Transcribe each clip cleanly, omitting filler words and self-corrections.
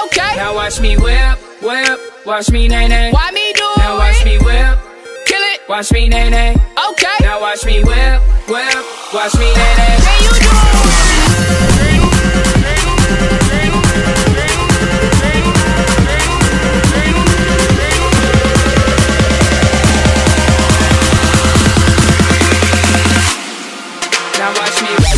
Okay. Now watch me whip, whip. Watch me nay nay. Why me do it? Now watch me whip. Kill it. Watch me nay nay. Okay. Now watch me whip, whip. Watch me nay nay. Can you do it? Now watch me whip.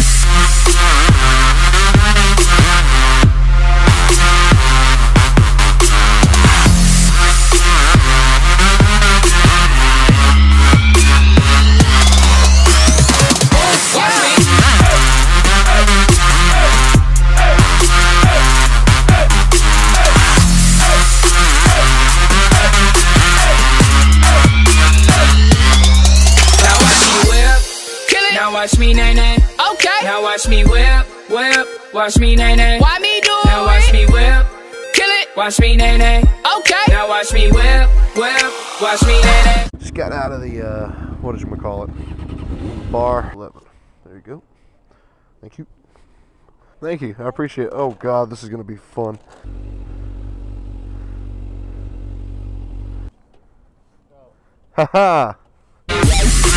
Now watch me nay nay. Okay. Now watch me whip, whip. Watch me nay nay. Why me do it? Now watch me whip. Kill it. Watch me nay nay. Okay. Now watch me whip, whip. Watch me nay nay. Just got out of the what did you call it? Bar 11. There you go. Thank you. Thank you. I appreciate it. Oh God, this is gonna be fun. Haha.